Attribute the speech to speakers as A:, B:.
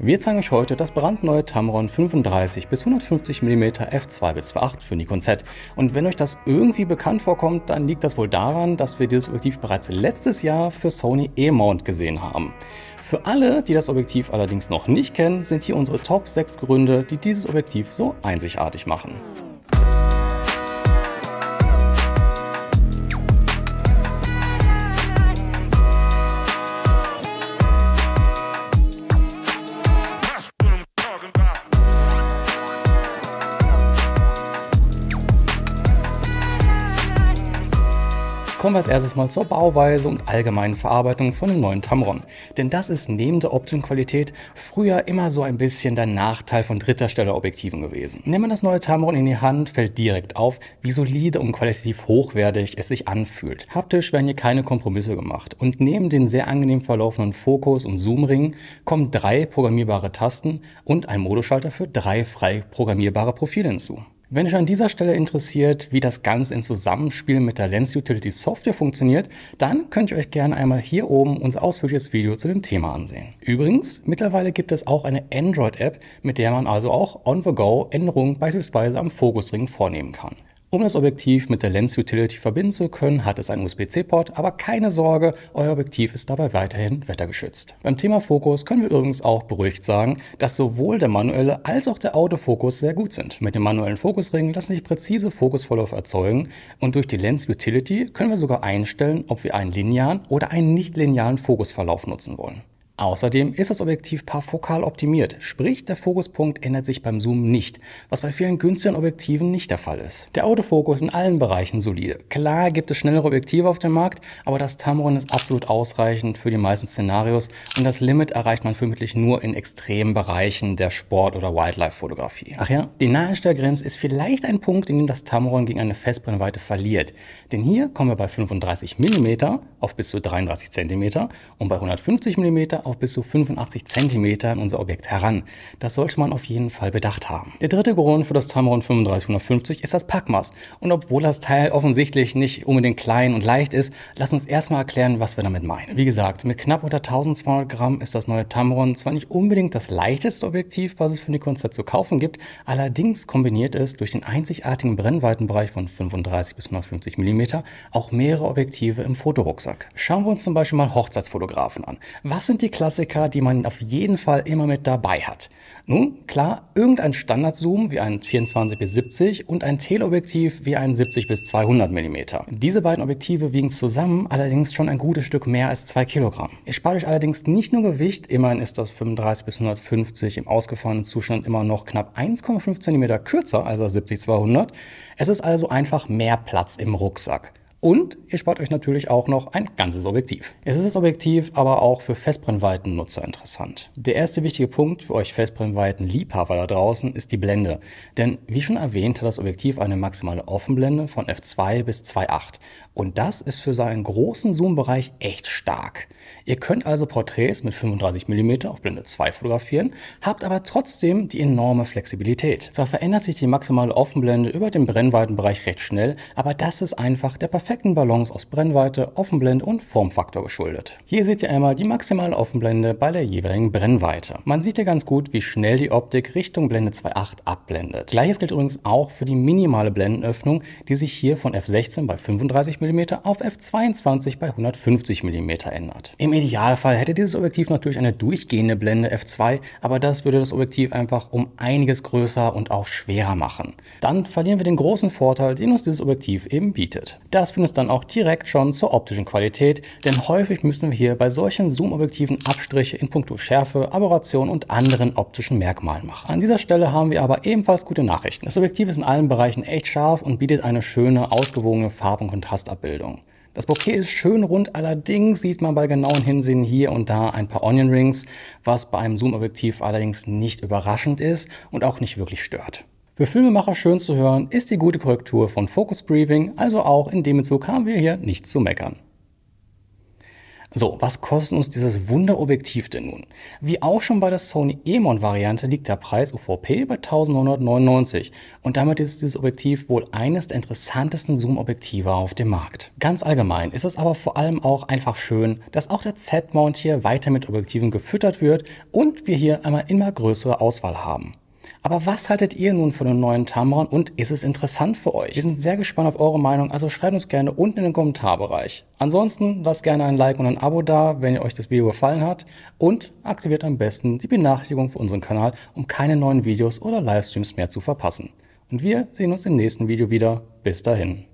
A: Wir zeigen euch heute das brandneue Tamron 35 bis 150 mm f2 bis 2.8 für Nikon Z. Und wenn euch das irgendwie bekannt vorkommt, dann liegt das wohl daran, dass wir dieses Objektiv bereits letztes Jahr für Sony E-Mount gesehen haben. Für alle, die das Objektiv allerdings noch nicht kennen, sind hier unsere Top 6 Gründe, die dieses Objektiv so einzigartig machen. Kommen wir als erstes mal zur Bauweise und allgemeinen Verarbeitung von dem neuen Tamron. Denn das ist neben der optischen Qualität früher immer so ein bisschen der Nachteil von Dritthersteller-Objektiven gewesen. Nimmt man das neue Tamron in die Hand, fällt direkt auf, wie solide und qualitativ hochwertig es sich anfühlt. Haptisch werden hier keine Kompromisse gemacht. Und neben den sehr angenehm verlaufenden Fokus- und Zoomringen kommen 3 programmierbare Tasten und ein Modusschalter für 3 frei programmierbare Profile hinzu. Wenn euch an dieser Stelle interessiert, wie das Ganze im Zusammenspiel mit der Lens Utility Software funktioniert, dann könnt ihr euch gerne einmal hier oben unser ausführliches Video zu dem Thema ansehen. Übrigens, mittlerweile gibt es auch eine Android-App, mit der man also auch on the go Änderungen beispielsweise am Fokusring vornehmen kann. Um das Objektiv mit der Lens Utility verbinden zu können, hat es einen USB-C-Port, aber keine Sorge, euer Objektiv ist dabei weiterhin wettergeschützt. Beim Thema Fokus können wir übrigens auch beruhigt sagen, dass sowohl der manuelle als auch der Autofokus sehr gut sind. Mit dem manuellen Fokusring lassen sich präzise Fokusverläufe erzeugen und durch die Lens Utility können wir sogar einstellen, ob wir einen linearen oder einen nicht linearen Fokusverlauf nutzen wollen. Außerdem ist das Objektiv parfokal optimiert, sprich der Fokuspunkt ändert sich beim Zoom nicht, was bei vielen günstigen Objektiven nicht der Fall ist. Der Autofokus in allen Bereichen solide. Klar gibt es schnellere Objektive auf dem Markt, aber das Tamron ist absolut ausreichend für die meisten Szenarios und das Limit erreicht man vermutlich nur in extremen Bereichen der Sport- oder Wildlife-Fotografie. Ach ja, die Nahestellgrenze ist vielleicht ein Punkt, in dem das Tamron gegen eine Festbrennweite verliert. Denn hier kommen wir bei 35 mm auf bis zu 33 cm und bei 150 mm auf bis zu 85 cm in unser Objekt heran. Das sollte man auf jeden Fall bedacht haben. Der dritte Grund für das Tamron 35-150 ist das Packmaß. Und obwohl das Teil offensichtlich nicht unbedingt klein und leicht ist, lass uns erstmal erklären, was wir damit meinen. Wie gesagt, mit knapp unter 1200 Gramm ist das neue Tamron zwar nicht unbedingt das leichteste Objektiv, was es für Nikon Z zu kaufen gibt, allerdings kombiniert es durch den einzigartigen Brennweitenbereich von 35 bis 150 mm auch mehrere Objektive im Fotorucksack. Schauen wir uns zum Beispiel mal Hochzeitsfotografen an. Was sind die Klassiker, die man auf jeden Fall immer mit dabei hat? Nun, klar, irgendein Standardzoom wie ein 24 bis 70 und ein Teleobjektiv wie ein 70 bis 200 mm. Diese beiden Objektive wiegen zusammen allerdings schon ein gutes Stück mehr als 2 Kilogramm. Ihr spart euch allerdings nicht nur Gewicht, immerhin ist das 35 bis 150 im ausgefahrenen Zustand immer noch knapp 1,5 cm kürzer als das 70-200. Es ist also einfach mehr Platz im Rucksack. Und ihr spart euch natürlich auch noch ein ganzes Objektiv. Es ist das Objektiv aber auch für Festbrennweitennutzer interessant. Der erste wichtige Punkt für euch Festbrennweiten-Liebhaber da draußen ist die Blende. Denn wie schon erwähnt, hat das Objektiv eine maximale Offenblende von f2 bis 2.8. Und das ist für seinen großen Zoom-Bereich echt stark. Ihr könnt also Porträts mit 35 mm auf Blende 2 fotografieren, habt aber trotzdem die enorme Flexibilität. Zwar verändert sich die maximale Offenblende über den Brennweitenbereich recht schnell, aber das ist einfach der perfekten Balance aus Brennweite, Offenblende und Formfaktor geschuldet. Hier seht ihr einmal die maximale Offenblende bei der jeweiligen Brennweite. Man sieht ja ganz gut, wie schnell die Optik Richtung Blende 2.8 abblendet. Gleiches gilt übrigens auch für die minimale Blendenöffnung, die sich hier von f16 bei 35 mm auf f22 bei 150 mm ändert. Im Idealfall hätte dieses Objektiv natürlich eine durchgehende Blende f2, aber das würde das Objektiv einfach um einiges größer und auch schwerer machen. Dann verlieren wir den großen Vorteil, den uns dieses Objektiv eben bietet. Das führt uns dann auch direkt schon zur optischen Qualität, denn häufig müssen wir hier bei solchen Zoom-Objektiven Abstriche in puncto Schärfe, Aberration und anderen optischen Merkmalen machen. An dieser Stelle haben wir aber ebenfalls gute Nachrichten. Das Objektiv ist in allen Bereichen echt scharf und bietet eine schöne, ausgewogene Farb- und Kontrastabbildung. Das Bokeh ist schön rund, allerdings sieht man bei genauen Hinsehen hier und da ein paar Onion Rings, was bei einem Zoom-Objektiv allerdings nicht überraschend ist und auch nicht wirklich stört. Für Filmemacher schön zu hören ist die gute Korrektur von Focus Briefing, also auch in dem Bezug haben wir hier nichts zu meckern. So, was kostet uns dieses Wunderobjektiv denn nun? Wie auch schon bei der Sony E-Mount-Variante liegt der Preis UVP bei 1999 und damit ist dieses Objektiv wohl eines der interessantesten Zoom-Objektive auf dem Markt. Ganz allgemein ist es aber vor allem auch einfach schön, dass auch der Z-Mount hier weiter mit Objektiven gefüttert wird und wir hier einmal immer größere Auswahl haben. Aber was haltet ihr nun von dem neuen Tamron und ist es interessant für euch? Wir sind sehr gespannt auf eure Meinung, also schreibt uns gerne unten in den Kommentarbereich. Ansonsten lasst gerne ein Like und ein Abo da, wenn euch das Video gefallen hat und aktiviert am besten die Benachrichtigung für unseren Kanal, um keine neuen Videos oder Livestreams mehr zu verpassen. Und wir sehen uns im nächsten Video wieder. Bis dahin.